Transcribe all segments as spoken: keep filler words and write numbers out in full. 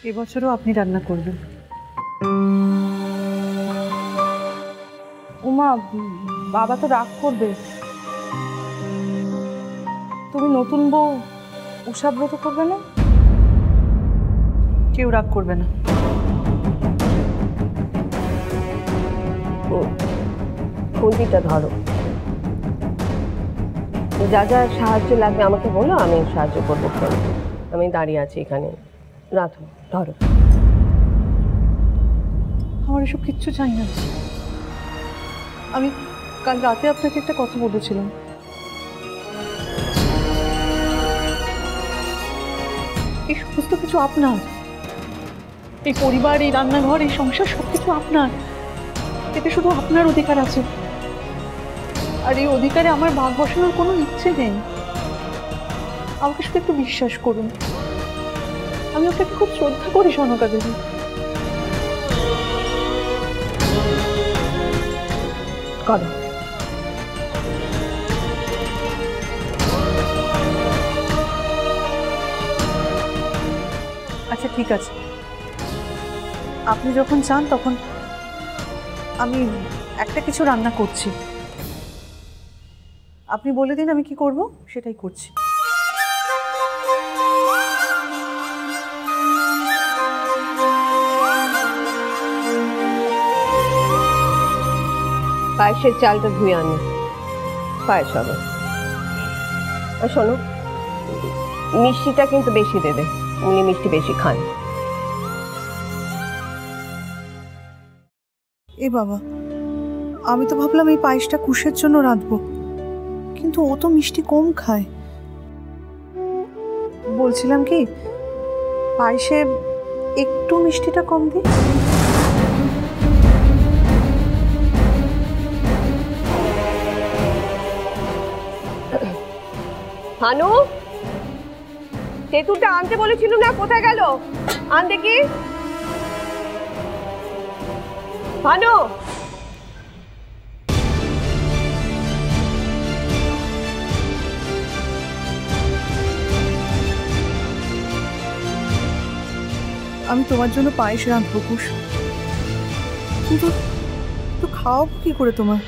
এবছরও আপনি রান্না করবেন। উমা, বাবা তো রাগ করবে। তুমি নতুন বউ উষাব্রত করবে না? কেউ রাগ করবে না। খুঁটিটা ধরো, যা যা সাহায্য লাগবে আমাকে বলো, আমি সাহায্য করবো। আমি দাঁড়িয়ে আছি এখানে, রাখো ধরো। আমার এসব কিচ্ছু চাই না। আমি কাল রাতে আপনাকে একটা কথা বলেছিলাম। এই সমস্ত কিছু আপনার, এই পরিবার, এই রান্নাঘর, এই সংসার সবকিছু আপনার। এতে শুধু আপনার অধিকার আছে, আর এই অধিকারে আমার ভাগ বসানোর কোনো ইচ্ছে নেই। আমাকে শুধু একটু বিশ্বাস করুন। আমি আপনাকে খুব শ্রদ্ধা করি সনকা দেবী। করো। আচ্ছা ঠিক আছে, আপনি যখন চান তখন আমি একটা কিছু রান্না করছি। আপনি বলে দিন আমি কি করব, সেটাই করছি। পায়েসের চালটা ধুয়ে আনি, পায়েস হবে। আর শোনো, মিষ্টিটা কিন্তু বেশি দেবে, উনি মিষ্টি বেশি খান। এ বাবা, আমি তো ভাবলাম এই পায়েসটা কুশের জন্য রাঁধবো, কিন্তু ও তো মিষ্টি কম খায়। বলছিলাম কি, পায়েসে একটু মিষ্টিটা কম দিই। হানু, তেঁতুলটা আনতে বলেছিল না, কোথায় গেল? আন দেখি। হানু, আমি তোমার জন্য পায়েস রাঁধবো কুশ, কিন্তু তো খাওয়াবো কি করে তোমার?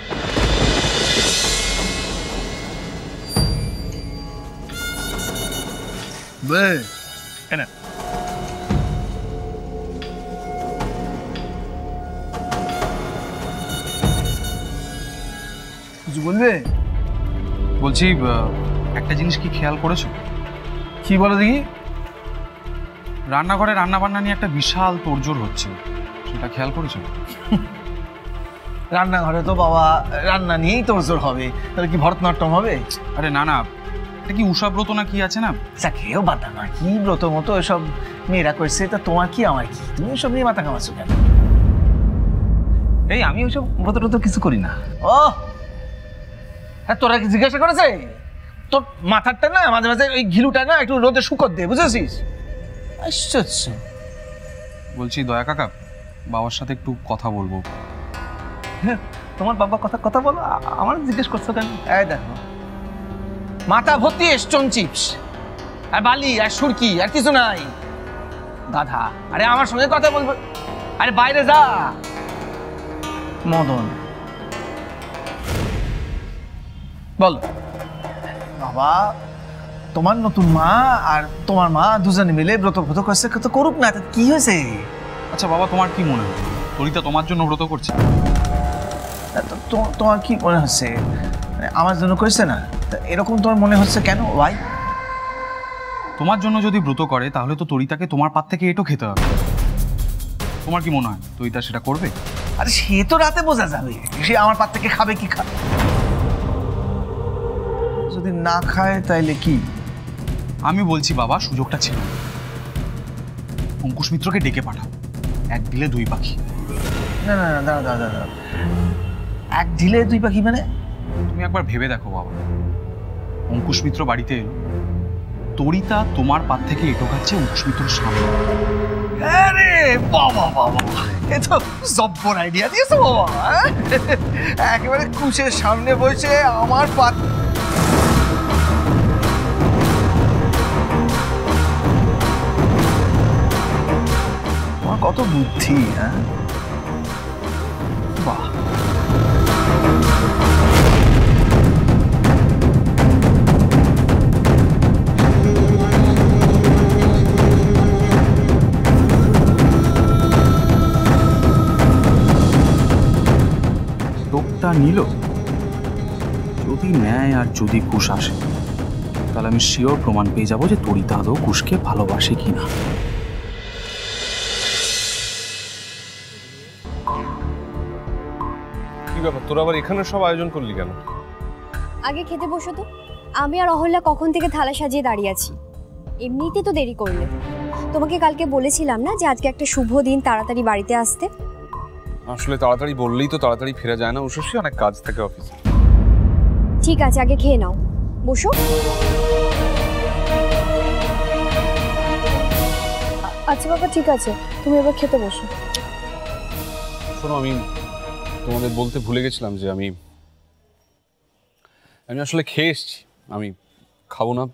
কিছু বলবে? বলছি, একটা জিনিস কি খেয়াল করেছো? কি বলো দেখি? রান্নাঘরে রান্না বান্না নিয়ে একটা বিশাল তোড়জোড় হচ্ছে, সেটা খেয়াল করেছো? রান্নাঘরে তো বাবা রান্না নিয়েই তোড়জোড় হবে, তাহলে কি ভরতনাট্যম হবে? আরে না না, এটা কি উষাব্রত না কি আছে না? খেয়েও বাতা না, কি ব্রত মতো এসব মেয়েরা করছে, তা তোমার কি আমার কি? তুমি ওসব নিয়ে মাথা কামাচ্ছো কেন? এই আমি ওইসব ব্রত ট্রত কিছু করি না। ও হ্যাঁ, তোরা কি জিজ্ঞাসা করেছে? তোর মাথারটা না মাঝে মাঝে ওই ঘিলুটা না একটু রোদে শুকোত দে, বুঝেছিস? আশ্চর্য। বলছি দয়া কাকা, বাবার সাথে একটু কথা বলবো। হ্যাঁ, তোমার বাবা কথা কথা বলো, আমার জিজ্ঞেস করছো কেন? এই দেখো, মাথা ভর্তি স্টোন চিপস আর বালি আর সুরকি আর কিছু নাই, গাধা। আরে আমার সঙ্গে কথা বলবো, আরে বাইরে যা। মদন বল। বাবা, তোমার নতুন মা আর তোমার মা দুজনে মিলে ব্রত ব্রত করছে, কত করুক না, কি হয়েছে? আচ্ছা বাবা, তোমার কি মনে হয় তরিতা তোমার জন্য ব্রত করছে? তোমার কি মনে হচ্ছে আমার জন্য করেছে না? এরকম তোমার মনে হচ্ছে কেন? ওয়াই? তোমার জন্য যদি ব্রত করে তাহলে তো তরিতাকে তোমার পাত থেকে এটো খেতে হবে। তোমার কি মনে হয় তরিতা সেটা করবে? আরে সে তো রাতে বোঝা যাবে, সে আমার পাত থেকে খাবে কি খাবে। যদি না খায় তাইলে কি? আমি বলছি বাবা, সুযোগটা ছিল, অঙ্কুশ মিত্রকে ডেকে পাঠাও, এক ঢিলে দুই পাখি। না না না, দাঁড়া দাঁড়া দাঁড়া, এক ঢিলে দুই পাখি মানে? তুমি একবার ভেবে দেখো বাবা, অঙ্কুশ মিত্র বাড়িতে এলো, তরিতা তোমার পাত থেকে এটো খাচ্ছে অঙ্কুশ মিত্রের সামনে। আরে বাবা বাবা, এ তো জব্বর আইডিয়া দিয়েছো বাবা। একেবারে কুশের সামনে বসে আমার পাত। কত বুদ্ধি। হ্যাঁ বাহ, লোকটা নিল, যদি নেয় আর যদি কুশ আসে তাহলে আমি শিওর প্রমাণ পেয়ে যাবো যে তরিতা আদৌ কুশকে ভালোবাসে কিনা। কি ব্যাপার, তোরা আবার এখানে সব আয়োজন করলি কেন? আগে খেতে বসো তো। আমি আর অহল্যা কখন থেকে থালা সাজিয়ে দাঁড়িয়ে আছি, এমনিতে তো দেরি করলে। তোমাকে কালকে বলেছিলাম না যে আজকে একটা শুভ দিন, তাড়াতাড়ি বাড়িতে আসতে। আসলে তাড়াতাড়ি বললেই তো তাড়াতাড়ি ফেরা যায় না, উষসী অনেক কাজ থাকে অফিসে। ঠিক আছে, আগে খেয়ে নাও, বসো। আচ্ছা বাবা, ঠিক আছে, তুমি এবার খেতে বসো। শোনো, আমি তোমাদের বলতে ভুলে গেছিলাম যে আমি আমি আসলে খেয়ে এসছি, আমি খাবো না।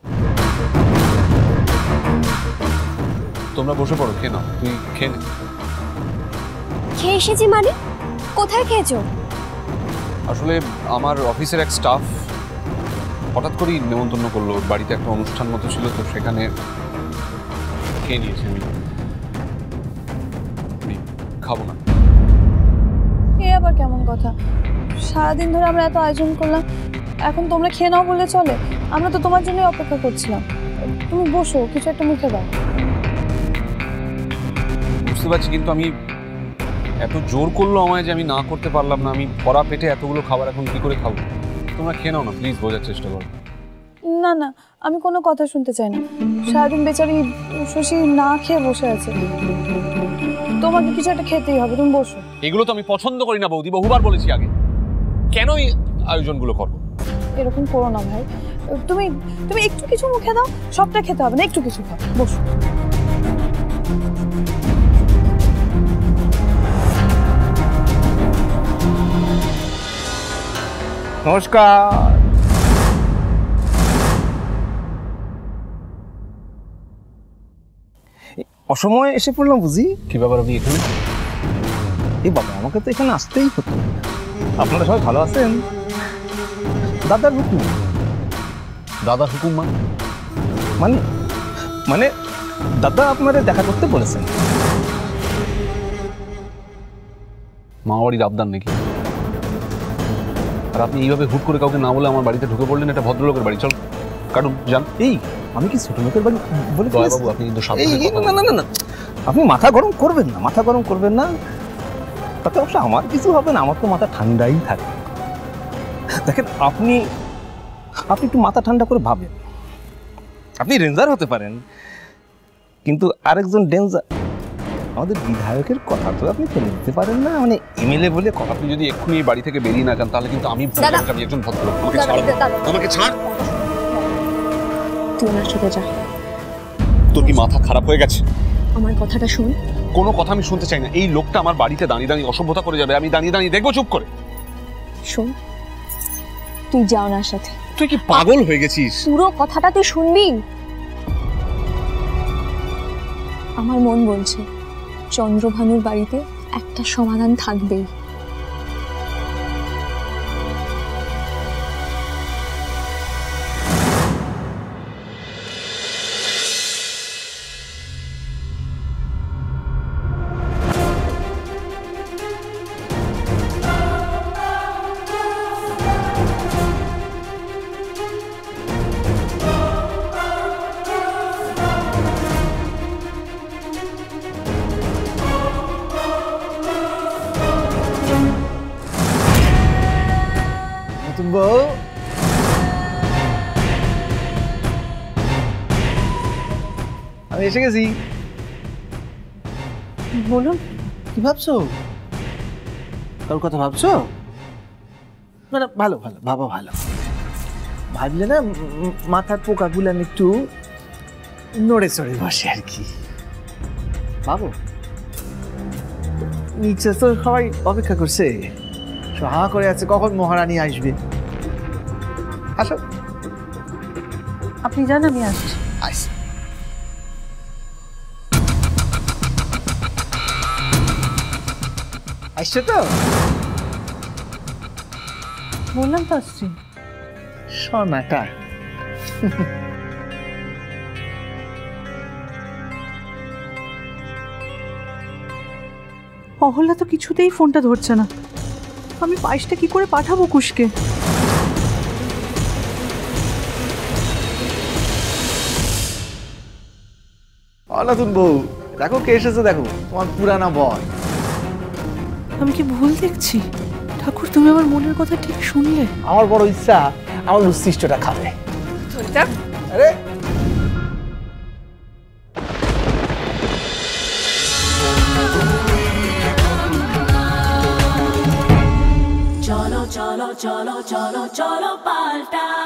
তোমরা বসে পড়ো, খেয়ে নাও। তুই খেয়ে নে। খেয়ে এসেছি মানে? কোথায় খেয়েছো? আসলে আমার অফিসের এক স্টাফ হঠাৎ করেই নেমন্তন্ন করলো, বাড়িতে একটা অনুষ্ঠান মতো ছিল, তো সেখানে খেয়ে নিয়েছি। আমি আমি খাবো না। এ আবার কেমন কথা? সারাদিন ধরে আমরা এত আয়োজন করলাম, এখন তোমরা খেয়ে নাও বললে চলে? আমরা তো তোমার জন্যই অপেক্ষা করছিলাম। তুমি বসো, কিছু একটা মুখে দাও। বুঝতে পারছি, কিন্তু আমি এত জোর করলো আমায় যে আমি না করতে পারলাম না। আমি ভরা পেটে এতগুলো খাবার এখন কি করে খাবো? তোমরা খেয়ে নাও না প্লিজ, বোঝার চেষ্টা করো। না না, আমি কোনো কথা শুনতে চাই না। সারাদিন বেচারি শশী না খেয়ে বসে আছে, তোমাকে কিছু একটা খেতেই হবে, তুমি বসো। এগুলো তো আমি পছন্দ করি না বৌদি, বহুবার বলেছি আগে। কেন এই আয়োজনগুলো করবো? এরকম করো না ভাই, তুমি তুমি একটু কিছু মুখে দাও, সবটা খেতে হবে না, একটু কিছু খাও, বসো। নমস্কার। অসময়ে এসে পড়লাম বুঝি। কি ব্যাপার, আপনি এখানে? এই বাবা, আমাকে তো এখানে আসতেই হতো। আপনারা সবাই ভালো আছেন? দাদার হুকুম। দাদা হুকুম মানে? মানে মানে দাদা আপনারা দেখা করতে বলেছেন। মামাবাড়ির আবদার নাকি? আর আপনি এইভাবে হুট করে কাউকে না বলে আমার বাড়িতে ঢুকে পড়লেন। এটা ভদ্রলোকের বাড়ি, চল কাটুন যান। এই আমি কি ছোট লোকের বাড়ি বলে বাবু, আপনি কিন্তু না না না না, আপনি মাথা গরম করবেন না, মাথা গরম করবেন না। তাতে অবশ্য আমার কিছু হবে না, আমার তো মাথা ঠান্ডাই থাকে। দেখেন, আপনি আপনি একটু মাথা ঠান্ডা করে ভাবেন। আপনি রেঞ্জার হতে পারেন, কিন্তু আরেকজন ডেঞ্জার আমাদের বিধায়কের কথা তো আপনি ফেলে দিতে পারেন না। মানে এমএলএ বলে কথা। আপনি যদি এক্ষুনি এই বাড়ি থেকে বেরিয়ে না যান তাহলে কিন্তু আমি আমি একজন ভদ্রলোক। আমাকে ছাড়, আমাকে ছাড়। তুই ওনার সাথে যা। তোর কি মাথা খারাপ হয়ে গেছে? আমার কথাটা শুন। কোনো কথা আমি শুনতে চাই না। এই লোকটা আমার বাড়িতে দাঁড়িয়ে দাঁড়িয়ে অসভ্যতা করে যাবে, আমি দাঁড়িয়ে দাঁড়িয়ে দেখবো চুপ করে? শোন, তুই যা ওনার সাথে। তুই কি পাগল হয়ে গেছিস? পুরো কথাটা তুই শুনবি। আমার মন বলছে চন্দ্রভানুর বাড়িতে একটা সমাধান থাকবেই। বউ, আমি এসে গেছি। বলুন। কি ভাবছো? তোর কথা ভাবছো? না না, ভালো ভালো, ভাবা ভালো। ভাবলে না মাথার পোকা গুলান একটু নড়ে চড়ে বসে আর কি। ভাবো, নিচে তো সবাই অপেক্ষা করছে, হা করে আছে কখন মহারানী আসবে। আসো। আপনি জান, আমি আসছি। আসি। আসছে তো? বললাম তো আসছি। সোনাটা অহল্যা তো কিছুতেই ফোনটা ধরছে না। আমি পায়েসটা কি করে পাঠাবো কুশকে? নতুন বউ, দেখো কে এসেছে, দেখো তোমার পুরানা বর। আমি কি ভুল দেখছি? ঠাকুর, তুমি আমার মনের কথা ঠিক শুনলে? আমার বড় ইচ্ছা আমার উচ্ছিষ্টটা খাবে। আরে cholo cholo cholo cholo cholo palta